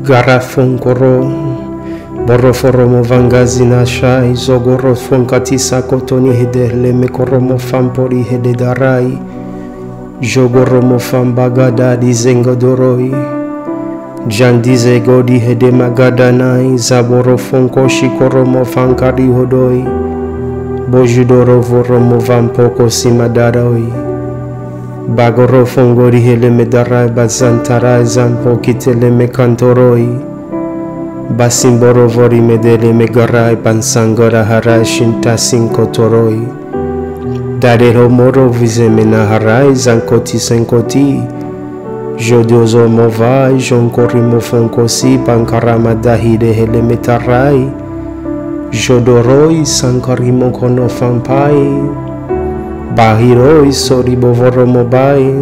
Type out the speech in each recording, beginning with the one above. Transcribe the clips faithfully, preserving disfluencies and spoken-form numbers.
garafon koro boroforomo vangazi na shai zogoro fonkatisa kotoni hede leme koromo fampori hede darai jogoromo fambagada di zengodoroi jandize godi hede magadanai zaboro fonkoshi koromo fankari hodoi bojudoro voromo vampoko simadaroi bagoro fongori hele medarai bazantarai zampo kitele me kantoroi basimboro vori medele megarai bansangora harai shinta sinko toroi darero moro vize mena harai zankoti senkoti jodozo movai jonkori mofonkosi bankarama dahide hele metarai jodoroi sankari mokono fampai bahiroi sori bovoro mobai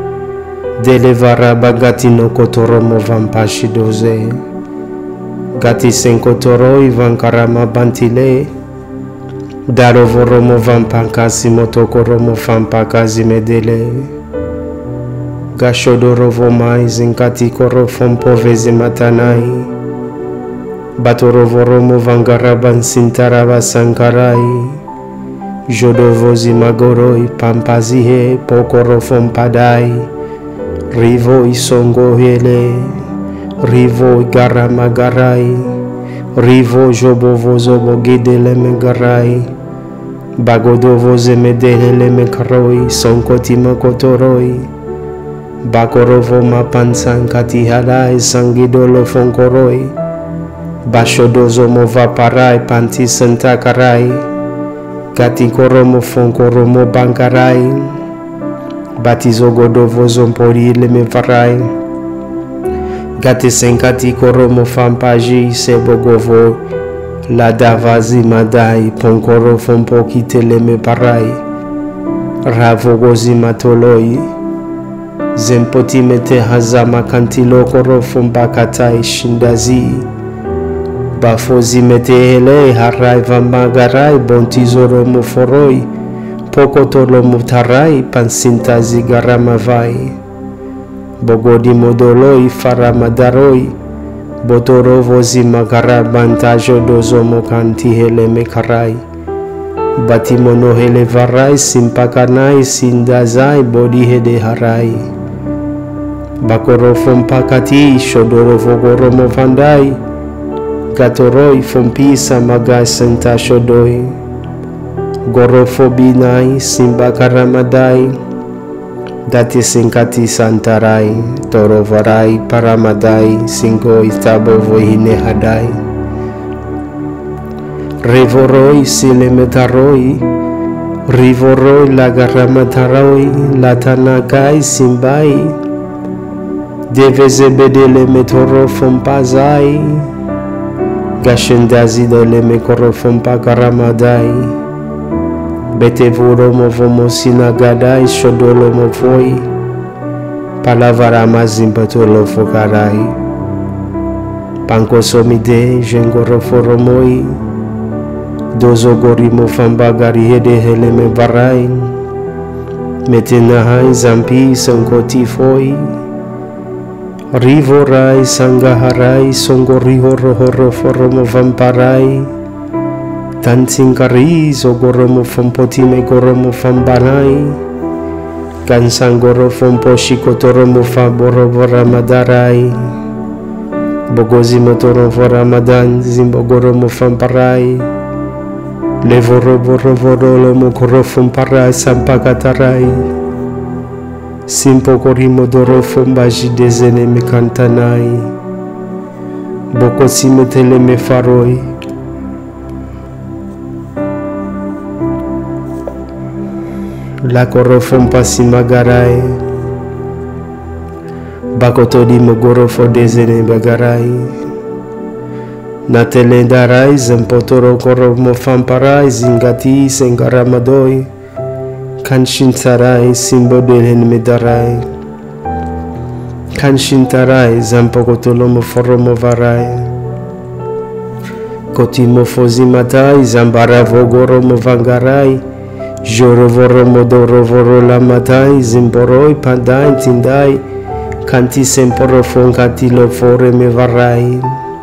delevara bagati no kotoro movampashi doze gati senkotoroi vankarama bantile daro voro movampakasi motokoro movampakazi medele gashodoro vomai zinkati koro fompovezi matanai batoro voro movangaraban sintarava sankarai jodovozi magoroi pampazihe pokoro fompadai rivo isongo hele rivo garamagarai rivo jobovozobo gidele megarai bagodovoze medele mekaroi sonkoti makotoroi bakorovo mapansankati halai sangidolo fonkoroi bashodozo movaparai panti santakarai gati koromo fonkoromo bankarai batizogodovo zompori lemevarai gati senkati koromo fampaji sebogovo la davazi madai ponkoro fompoki teleme parai ravogozi matoloi zempoti mete hazama kantilo koro fombakatai shindazi bafozi mete hele harai vamagarai bontizoro moforoi pokotolo mutarai pansintazi garamavai bogodi modoloi faramadaroi botoro vozi magara bantajo dozo mokanti hele mekarai batimono hele varai simpakanai sindazai bodi hede harai bakoro fompakati shodoro vogoro movandai gatoroi fompisa magai senta shodoi gorofobinai simbakaramadai dati sinkati santarai torovarai paramadai singo itabo vohine hadai revoroi silemetaroi rivoroi lagaramadharoi latanagai simbai devezebedele metoro fompazai gashendazi dole mekoro fompagaramadai betevuro movomo sinagadai shodolo movoi palavara mazimbatolo fokarai pankosomide jengoro foromoi dozogori mofambagari hede heleme varai metenahai zampi sankoti foi rivorai sangaharai songorihorohoro foromo vamparai tansinkari zogoromo fompotime goromo fambanai gansangoro fomposhikotoromo faborovoramadarai bogozimotorovoramadan zimbogoromo famparai levorovorovoromo korofomparai sampakatarai simpokorimo fombaji dezene mekantanai bokosimetele mefaroi la korofompa simagarai bakotodi mogorofo dezene bagarai natelendarai zempotoro koromo famparai zingati sengaramadoi kanshintarai simbodelen medarai kanshintarai zampokotolomo foromo varai kotimo fozimatai zambara vogoromo vangarai jorovoro modorovoro lamatai zimboroi pandai tindai Canti sempre fon canti lo fore me varai.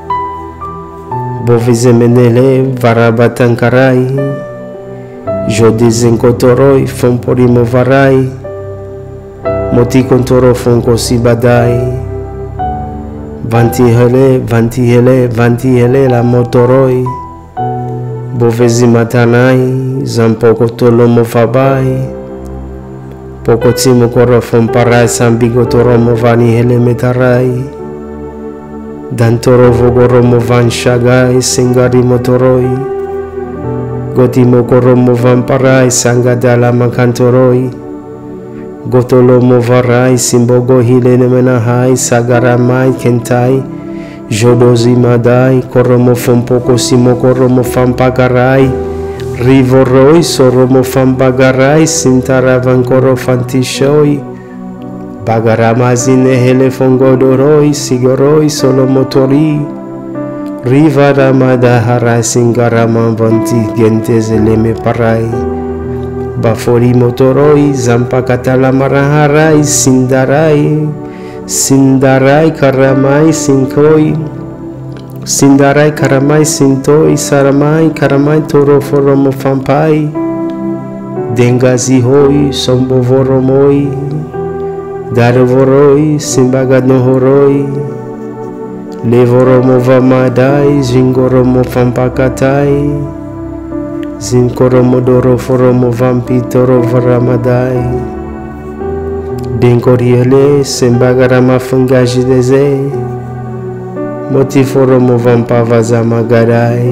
Bovise menele varabatankarai. Jodizen kotoroi fon porimo varai. Moti kontoro fon kosi badai. Vanti hele, vanti hele, vanti hele la motoroi. Bovezi matanai, zampoko tolomo fabai. Poko timo koro fon parai sambigo toromo vani hele metarai. Dantoro vogoromo van shagai singari motoroi. Gotimo koromo van parai sangadala makantoroi. Gotolomo varai simbogo hile nemenahai sagaramai kentai. Jodozi madai koromo fon poko simo koromo fan pagarai. Rivoroi soromo fan bagarai sintaravan koro fantishoi. Bagaramazine hele fongodoroi sigoroi solo motori. Rivaramada harai singaraman vanti gentezele me parai. Bafori motoroi zampakatala maraharai sindarai. Sindarai karamai sinkoi. Sindarai karamai sintoi saramai karamai toro foromo fampai. Dengazi hoi sombo voromoi. Darovoroi simbagano horoi. Levoromo vamadai zingoromo fampakatai. Zinkoromo doro foromo vampitoro varamadai. Denkoriele sembagarama fungaji deze. Motiforomo vampavaza magarai.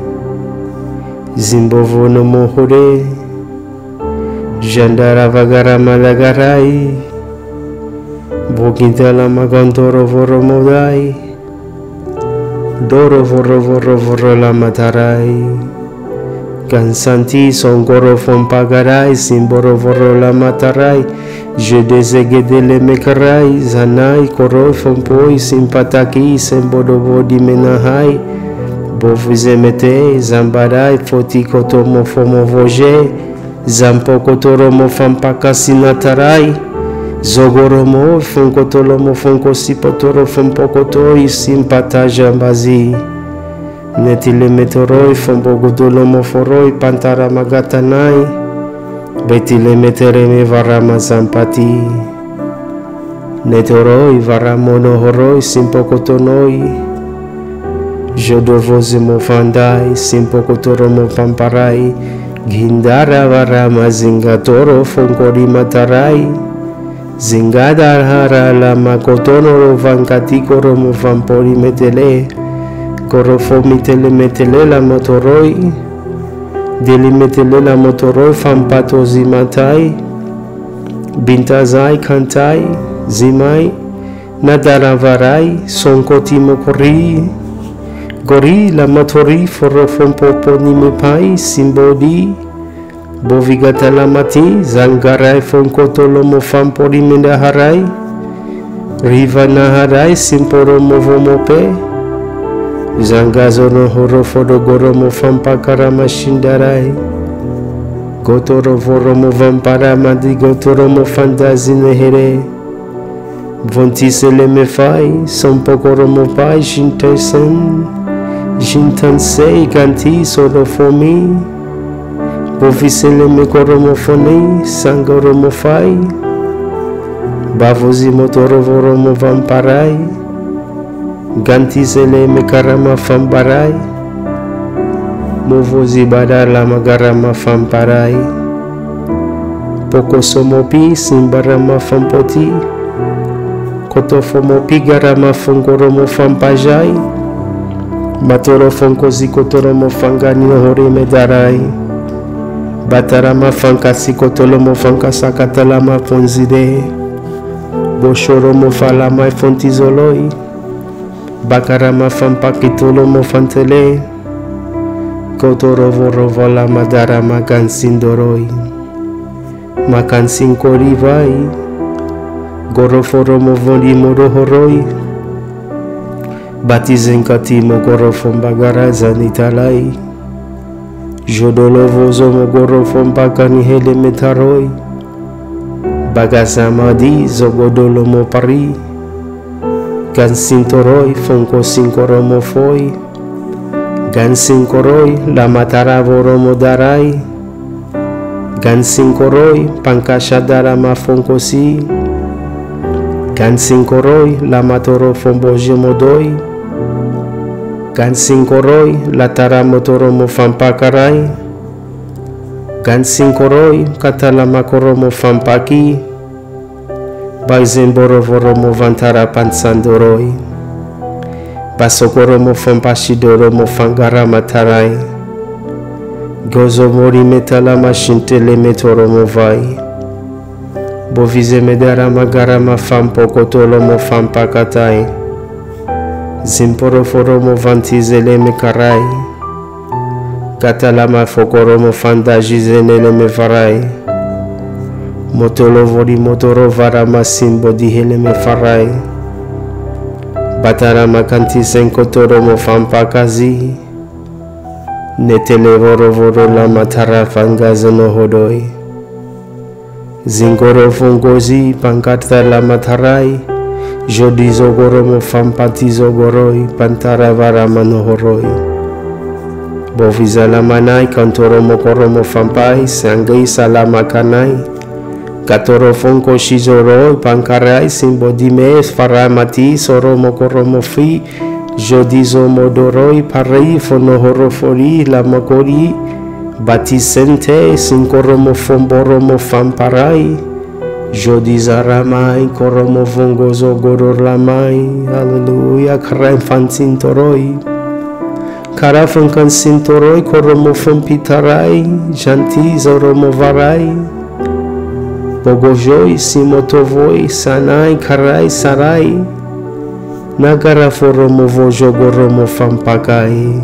Zimbovono mohore. Jandara vagarama lagarai. Bogintala magantoro voromodai. Doro voro voro voro la matarai. Gansanti songoro fompagarai simboro voro la matarai. Je desegedele mekarai zanai koroi fompoi simpataki sembodobo di menahai. Bovuzemete zambarai foti kotomo fomo voje. Zampo kotoromo fampaka sinatarai. Zogoromo fonkotolomo fonkosipotoro fompokotoi simpata jambazi. Netile metoroi fombogodolomo foroi pantara magatanai. Betile metereme varama zampati. Netoroi varamono horoi simpokotonoi. Jodovozemo vandai simpokotoromo pamparai. Gindara varama zingatoro fonkori matarai. Zingada hara la makotonoro vankatikoro mo vampori metele. Korofo mitele metele la motoroi. Deli metele la motoroi fampato zimatai. Bintazai kantai. Zimai. Nadaravarai. Sonkoti mokori. Gori la motori forofon popo nimepai. Simbodi. Bovigata la mati. Zangarai fonkotolo mo fampori mendaharai. Riva naharai simporo movomope. Zangazono horofodo goromo fampakarama shindarai. Gotoro voromo vamparama di gotoromo fantazine here. Vontisele me fai, sompokoromo pai shintaisen. Jintansei kanti solo fomi. Bovisele me koromo foni, sangoromo fai. Bavozi motoro voromo vamparai. Gantisele me karama fambarai. Movozi badar la magarama famparai. Poko somopi simbarama fampoti. Kotofomopi garama fongoromo fampajai. Matoro fonkozi kotoromo fangani hore medarai. Batarama fankasi kotolomo fankasakatalama fonzide. Boshoromo falama fontizoloi. Bakarama fampakitolomo fantele. Kotorovo rovola madarama gansindoroi. Makansinkori vai. Goroforomo voli morohoroi. Batizenkatimo gorofom bagaraza nitalai. Jodolovo zomo gorofom bagani hele metaroi. Bagasamadi zogodolomo pari. Gansintoroi fonko sinkoromo foi. Gansinkoroi la matara voromo darai. Gansinkoroi pankashadara ma fonko si. Gansinkoroi la matoro fomboje modoi. Gansinkoroi la tara motoromo fampakarai. Gansinkoroi katala makoromo fampaki. Baizemboro voromo vantara pansandoroi. Basokoromo fampashidoromo fangara matarai. Gozo mori metala mashintele metoromo vai. Bovize medara magara ma fampo kotolomo fampakatai. Zimporo foromo vantizele mekarai. Katalama fokoromo fandajizenele mevarai. Motolo vori motoro varama simbo dihele mefarai. Batarama kanti senkotoromo fampakazi. Netele voro voro la matara fangazano hodoi. Zingoro fungozi pankata la matarai. Jodi zogoromo fampati zogoroi pantara varama nohoroi. Boviza la manai kantoromo koromo fampai sangai salama kanai. Katoro fonko shizoroi pankarai simbodime faramati soromo koromo fi. Jodizo modoroi parei fonohorofori la makori. Batisente sinkoromo fomboromo famparai. Jodizaramai koromo vongozo gororlamai. Hallelujah. Karai fansintoroi. Karafan kansintoroi koromo fompitarai. Janti zoromo varai. Bogojoi simotovoi sanai karai sarai. Nagara foromo vojo goromo fampakai.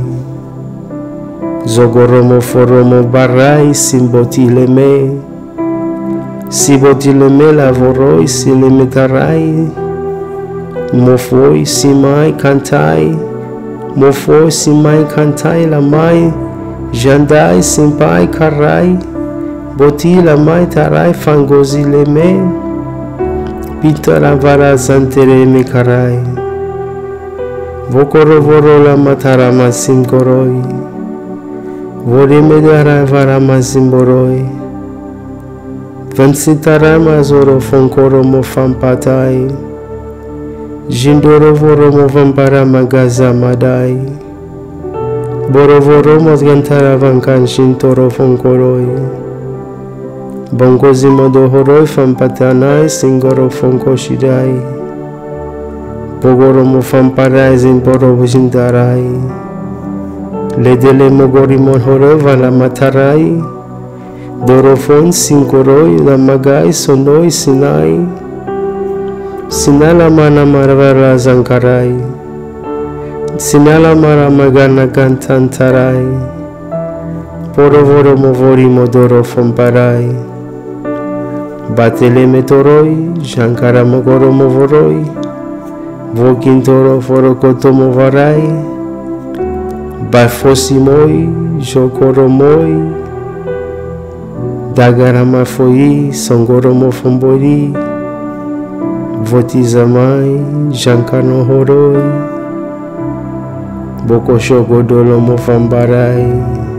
Zogoromo foromo barai simbotileme. Sibotileme lavoroi silemetarai. Mofoi simai kantai. Mofoi simai kantai lamai. Jandai simpai karai. Boti lamai tarai fangozileme. Pitara vara zantere me karai. Vokoro voro la matara masimkoroi. Vore medara vara masimboroi. Vansitara mazoro fonkoro mo fampatai. Jindoro voro mo vampara magaza madai. Boro voro mo gantara vankan shintoro fonkoroi. Bongozi modohoroi fampatanai singoro fonko shidai. Pogoro mo famparai zimboro vijindarai. Ledele mogori mohoroi vala matarai. Dorofon sinkoroi la magai sonoi sinai. Sinala mana marvara zankarai. Sinala mara magana gantantarai. Porovoro movori modoro famparai. Batele metoroi, jankara mogoro movoroi. Vokintoro forokoto movarai. Bafosimoi, jokoromoi. Dagarama foi, songoro mofombori. Votizamai, jankano horoi. Bokosho godolo mofambarai.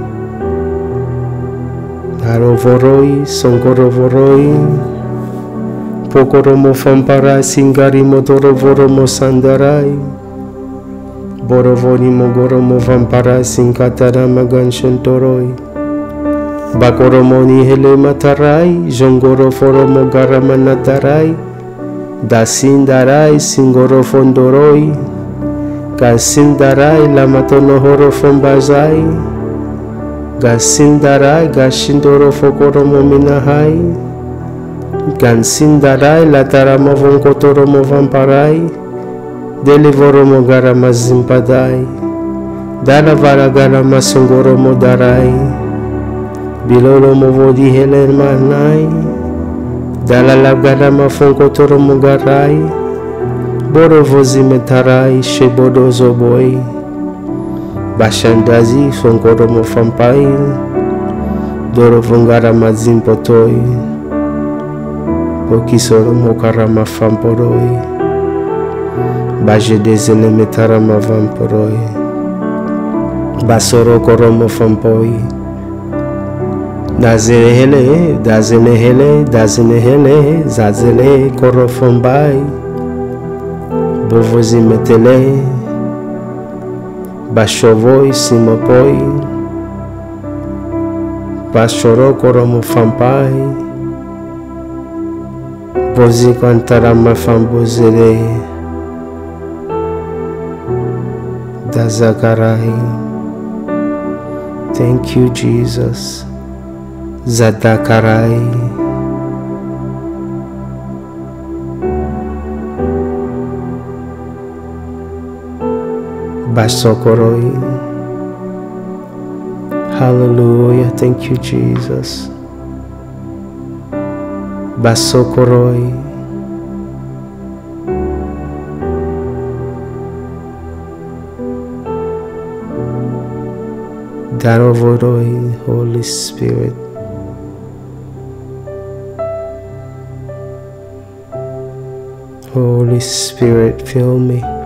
Harovoroi, songorovoroi. Pokoromo famparai, singari motorovoromo sandarai. Borovoni mogoromo vamparai, sinkatara maganshantoroi. Bakoromoni hele matarai, jongoro foromo garamanatarai. Dasindarai, singoro fondoroi. Gasindarai, lamatonohoro fombazai. Gasindarai, gashindoro fokoromo minahai. Gansindarai, lataramo vonkotoromo vamparai. Delivoromo garama zimpadai. Dara vara garama songoromo darai. Bilolomo vodi helen manai. Dala la garama fonkotoromo garai. Boro vozi metarai, shebodo zoboi. Bashandazi fonkoromo fampai. Doro vongara mazimpotoi. Pokisoro mokarama famporoi. Baje dezene metarama vamporoi. Basoro koromo fampoi. Dazele hele, dazele hele, dazele hele, zazele korofombai. Bovozi metele. Bashovoi simopoi. Bashoro koromo fampai. Bozi kantarama fambozele. Dazakarai. Thank you, Jesus. Zadakarai. Basokoroi. Hallelujah. Thank you, Jesus. Basokoroi. Darovoroi, Holy Spirit. Holy Spirit, fill me.